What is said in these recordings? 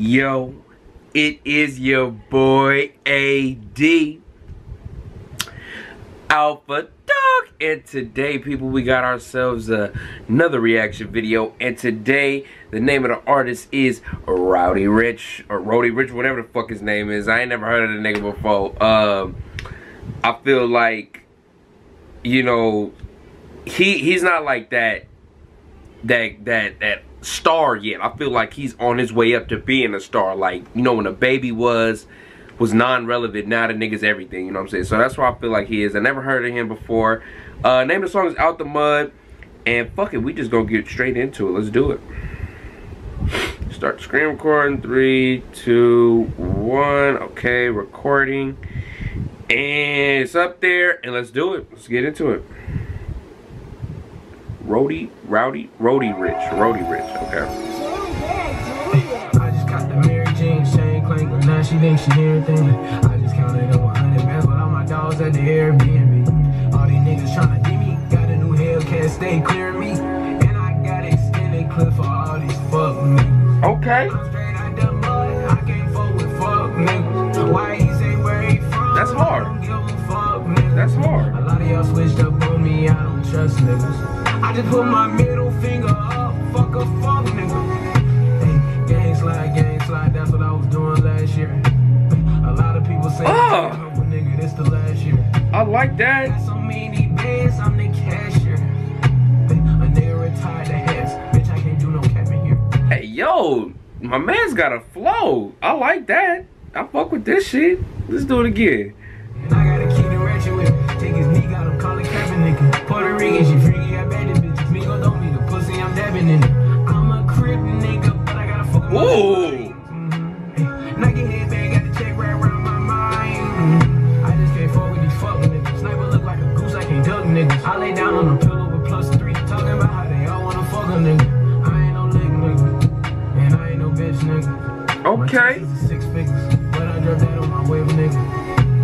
Yo, it is your boy AD Alpha Dog, and today, people, we got ourselves another reaction video. And today, the name of the artist is Rowdy Rich, or Roddy Rich, whatever the fuck his name is. I ain't never heard of the nigga before. I feel like, you know, he's not like that star yet. I feel like he's on his way up to being a star. Like, you know, when a baby was non-relevant, now the nigga's everything, you know what I'm saying? So that's why I feel like he is. I never heard of him before. Name of the song is Out the Mud, and fuck it, we just gonna get straight into it. Let's do it. Start the screen recording. 3, 2, 1. Okay, recording, and it's up there, and let's do it. Let's get into it. Rowdy Rich, okay. I just caught the Mary Jane chain clank, but now she thinks she hear everything. I just counted up 100 bands, but all my dogs at the Airbnb. All these niggas tryna D me, got a new Hellcat, stay clear of me. And I got extended clip for all these fuck niggas. Okay. I'm straight out the mud, I can't fuck with fuck niggas. Why he say where he from? That's hard. I don't give a fuck, nigga. That's hard. A lot of y'all switched up on me, I don't trust niggas. I just put my middle finger up, fuck a fuck nigga. Hey, gang slide, that's what I was doing last year. A lot of people say, nigga, this the last year. I like that. Got so many bands, I'm the cashier. A nigga retired the heads, bitch, I can't do no capping here. Hey, yo, my man's got a flow. I like that. I fuck with this shit. Let's do it again. And I gotta keep the ratchet with him. Take his knee, got him calling capping nigga. Puerto Rican, she freaky, I bet it bitches. Me go don't be the pussy, I'm dabbing in it. I'm a crip nigga, but I gotta fuck with Whoa. Nike headband, got the check right around my mind. I just can't fuck with these fuck niggas. Sniper look like a goose, I can't duck niggas. I lay down on a pillow with +3, talking about how they all wanna fuck a nigga. I ain't no lick nigga, and I ain't no bitch nigga. Okay. My 6 figures, but I drop that on my wave nigga.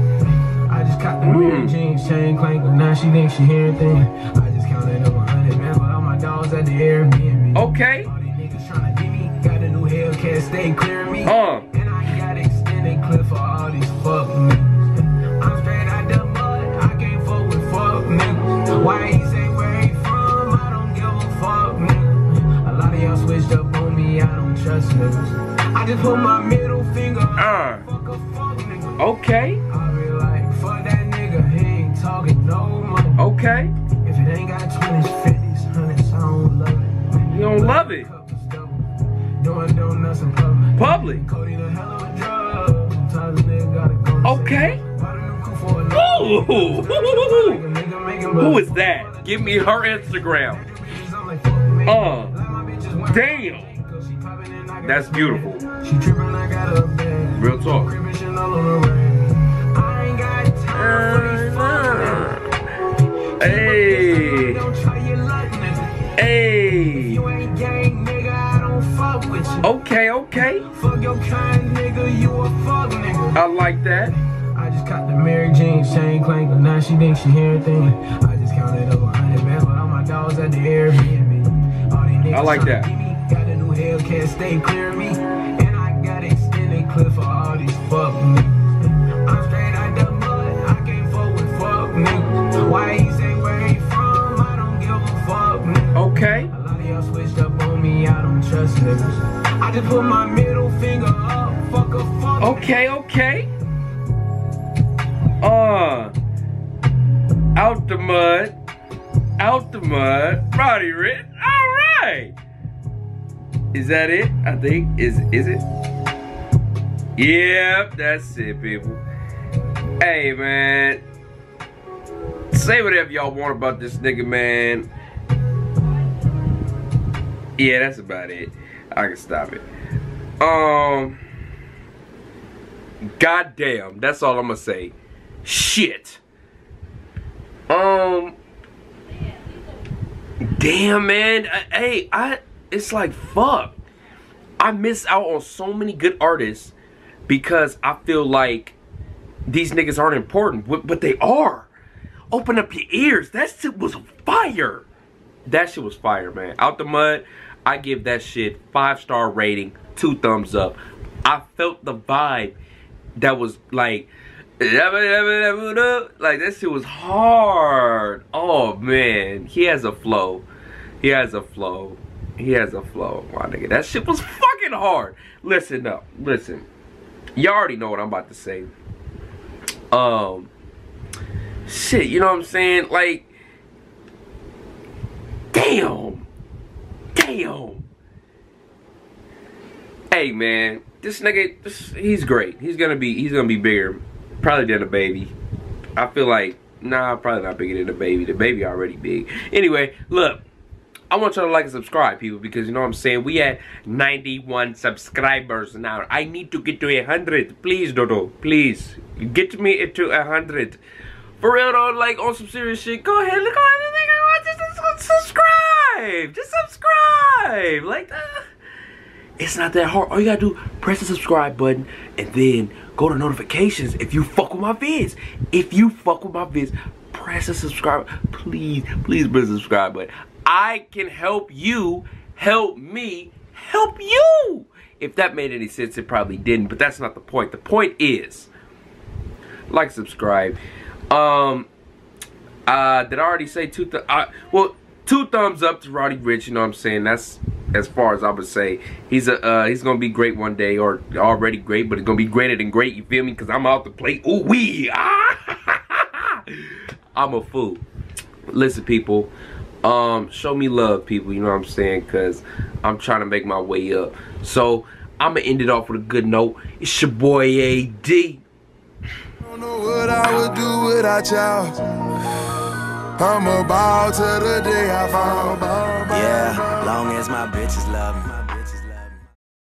I just caught the Mary Jeans chain clank, but now she thinks she hear everything. I just counted up 100 bands, but all my dogs at the Airbnb. Okay. All these niggas tryna beat me, got a new Hellcat, stay clear of me. And I got extended clip for all these fuck niggas. I'm straight out the mud, I can't fuck with fuck niggas. Why he say where he from? I don't give a fuck nigga. A lot of y'all switched up on me, I don't trust niggas. I just put my middle finger up, fuck a fuck nigga. Okay. I be like, fuck that nigga, he ain't talking no money. Okay. If it ain't got 20s, 50s, 100s, I don't love it. You don't love it. Doing donuts in public. Public. Codeine a hell of a drug. Sometimes a nigga gotta go to Okay. Ooh. Who is that? Give me her Instagram. Damn. That's beautiful. She tripping, I got a bag. Real talk. I ain't got time for these Hey. Don't try your luck, nigga. Hey. You ain't gang, nigga, I don't fuck with you. Okay. Fuck your kind, nigga, you a fuck nigga. I like that. I just caught the Mary Jeans chain clank, but now she thinks she hear everything. I just counted up 100 bands, but all my dogs at the Airbnb. All these niggas I like that. Got a new Hellcat, stay clear of me. And I got extended clip for all these fuck niggas. I'm straight out the mud, I can't fuck with fuck niggas. Why he say where he from? I don't give a fuck nigga. Okay. A lot of y'all switched up on me, I don't trust niggas. I just put my middle finger up, fuck a fuck. Okay. Out the mud. Rowdy Rich. Alright. Is that it? I think. Is it? Yep, that's it, people. Hey, man. Say whatever y'all want about this nigga, man. Yeah, that's about it. I can stop it. Goddamn, that's all I'm gonna say. Shit. Damn, man. It's like, fuck. I miss out on so many good artists because I feel like these niggas aren't important, but they are. Open up your ears. That shit was fire. That shit was fire, man. Out the Mud, I give that shit 5-star rating, 2 thumbs up. I felt the vibe that was like that shit was hard. Oh man, he has a flow. He has a flow. He has a flow, my nigga. That shit was fucking hard. Listen up. Listen. You already know what I'm about to say. Shit, you know what I'm saying? Like, damn. Damn. Hey man, this nigga, he's great. He's gonna be bigger. Probably than the baby. I feel like, nah, probably not bigger than the baby. The baby already big. Anyway, look. I want y'all to like and subscribe, people, because you know what I'm saying? We at 91 subscribers now. I need to get to 100. Please, Dodo. Please. Get me to 100. For real, though, like, on some serious shit, go ahead. Look on the nigga. Just subscribe. Just subscribe. Like, it's not that hard. All you gotta do, press the subscribe button, and then go to notifications if you fuck with my vids. If you fuck with my vids, press the subscribe. Please, please press the subscribe button. I can help you, help me, help you. If that made any sense, it probably didn't, but that's not the point. The point is, like, subscribe. Did I already say two thumbs up to Roddy Ricch, you know what I'm saying? That's as far as I would say. He's gonna be great one day, or already great, but it's gonna be greater than great, you feel me? Cause I'm out to play. Ooh wee. I'm a fool. Listen, people. Show me love, people, you know what I'm saying, because I'm trying to make my way up. So I'm gonna end it off with a good note. It's your boy AD. I don't know what I would do without y'all. I'm about to the day I found. Yeah, long as my bitches love me.